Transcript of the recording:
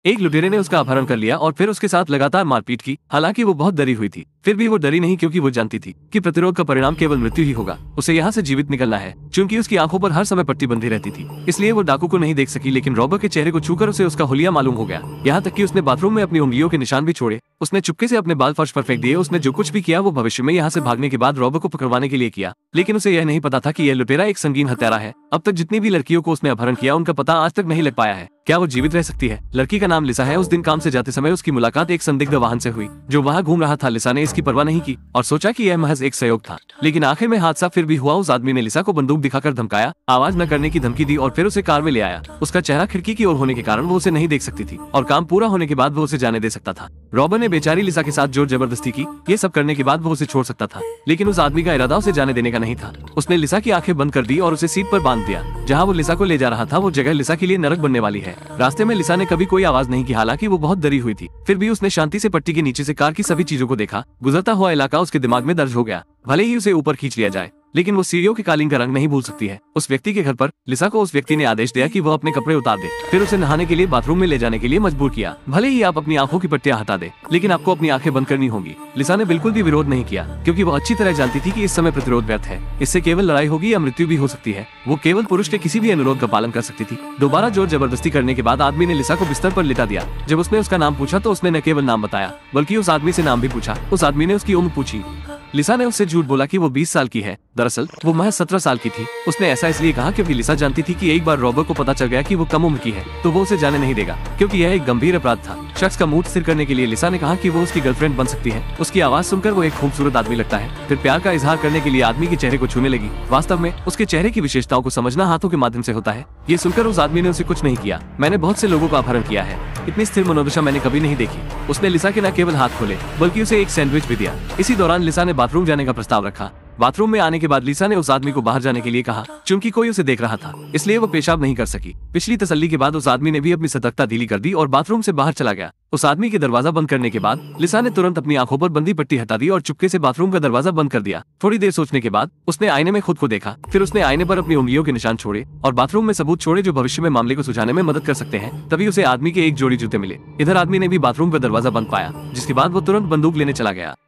एक लुटेरे ने उसका अपहरण कर लिया और फिर उसके साथ लगातार मारपीट की। हालांकि वो बहुत डरी हुई थी, फिर भी वो डरी नहीं, क्योंकि वो जानती थी कि प्रतिरोध का परिणाम केवल मृत्यु ही होगा। उसे यहाँ से जीवित निकलना है। चूंकि उसकी आंखों पर हर समय पट्टी बंधी रहती थी, इसलिए वो डाकू को नहीं देख सकी, लेकिन रॉबर के चेहरे को छूकर उसे उसका हुलिया मालूम हो गया। यहाँ तक कि उसने बाथरूम में अपनी उंगलियों के निशान भी छोड़े। उसने चुपके से अपने बाल फर्श पर फेंक दिए। उसने जो कुछ भी किया वो भविष्य में यहाँ से भागने के बाद रॉबर को पकड़वाने के लिए किया, लेकिन उसे यह नहीं पता था कि यह लुटेरा एक संगीन हत्यारा है। अब तक जितनी भी लड़कियों को उसने अपहरण किया, उनका पता आज तक नहीं लग पाया है। क्या वो जीवित रह सकती है? लड़की का नाम लिसा है। उस दिन काम से जाते समय उसकी मुलाकात एक संदिग्ध वाहन से हुई जो वहाँ घूम रहा था। लिसा ने इसकी परवाह नहीं की और सोचा कि यह महज एक सहयोग था, लेकिन आखिर में हादसा फिर भी हुआ। उस आदमी ने लिसा को बंदूक दिखाकर धमकाया, आवाज न करने की धमकी दी और फिर उसे कार में ले आया। उसका चेहरा खिड़की की ओर होने के कारण वो उसे नहीं देख सकती थी और काम पूरा होने के बाद वो उसे जाने दे सकता था। रॉबर ने बेचारी लिसा के साथ जोर जबरदस्ती की। ये सब करने के बाद वो उसे छोड़ सकता था, लेकिन उस आदमी का इरादा उसे जाने देने का नहीं था। उसने लिसा की आंखें बंद कर दी और उसे सीट पर बांध दिया। जहाँ वो लिसा को ले जा रहा था, वो जगह लिसा के लिए नरक बनने वाली है। रास्ते में लिसा ने कभी कोई आवाज नहीं की, हालांकि वो बहुत डरी हुई थी। फिर भी उसने शांति से पट्टी के नीचे से कार की सभी चीजों को देखा। गुजरता हुआ इलाका उसके दिमाग में दर्ज हो गया। भले ही उसे ऊपर खींच लिया जाए, लेकिन वो सीढ़ियों के कालीन का रंग नहीं भूल सकती है। उस व्यक्ति के घर पर लिसा को उस व्यक्ति ने आदेश दिया कि वह अपने कपड़े उतार दे, फिर उसे नहाने के लिए बाथरूम में ले जाने के लिए मजबूर किया। भले ही आप अपनी आंखों की पट्टियां हटा दे, लेकिन आपको अपनी आंखें बंद करनी होंगी। लिसा ने बिल्कुल भी विरोध नहीं किया, क्योंकि वो अच्छी तरह जानती थी कि इस समय प्रतिरोध व्यर्थ है। इससे केवल लड़ाई होगी या मृत्यु भी हो सकती है। वो केवल पुरुष के किसी भी अनुरोध का पालन कर सकती थी। दोबारा जोर जबरदस्ती करने के बाद आदमी ने लिसा को बिस्तर पर लिटा दिया। जब उसने उसका नाम पूछा तो उसने न केवल नाम बताया, बल्कि उस आदमी से नाम भी पूछा। उस आदमी ने उसकी उम्र पूछी। लिसा ने उससे झूठ बोला कि वो 20 साल की है। दरअसल वो महज 17 साल की थी। उसने ऐसा इसलिए कहा क्योंकि लिसा जानती थी कि एक बार रॉबर को पता चल गया कि वो कम उम्र की है तो वो उसे जाने नहीं देगा, क्योंकि यह एक गंभीर अपराध था। शख्स का मूड स्थिर करने के लिए लिसा ने कहा कि वो उसकी गर्लफ्रेंड बन सकती है। उसकी आवाज सुनकर वो एक खूबसूरत आदमी लगता है। फिर प्यार का इजहार करने के लिए आदमी के चेहरे को छूने लगी। वास्तव में उसके चेहरे की विशेषताओं को समझना हाथों के माध्यम से होता है। ये सुनकर उस आदमी ने उसे कुछ नहीं किया। मैंने बहुत से लोगों का अपहरण किया है, इतनी स्थिर मनोदशा मैंने कभी नहीं देखी। उसने लिसा के न केवल हाथ खोले, बल्कि उसे एक सैंडविच भी दिया। इसी दौरान लिसा ने बाथरूम जाने का प्रस्ताव रखा। बाथरूम में आने के बाद लिसा ने उस आदमी को बाहर जाने के लिए कहा। चूंकि कोई उसे देख रहा था, इसलिए वो पेशाब नहीं कर सकी। पिछली तसल्ली के बाद उस आदमी ने भी अपनी सतर्कता ढीली कर दी और बाथरूम से बाहर चला गया। उस आदमी के दरवाजा बंद करने के बाद लिसा ने तुरंत अपनी आंखों पर बंदी पट्टी हटा दी और चुपके से बाथरूम का दरवाजा बंद कर दिया। थोड़ी देर सोचने के बाद उसने आईने में खुद को देखा। फिर उसने आईने पर अपनी उंगलियों के निशान छोड़े और बाथरूम में सबूत छोड़े जो भविष्य में मामले को सुलझाने में मदद कर सकते हैं। तभी उसे आदमी के एक जोड़ी जूते मिले। इधर आदमी ने भी बाथरूम का दरवाजा बंद पाया, जिसके बाद वो तुरंत बंदूक लेने चला गया।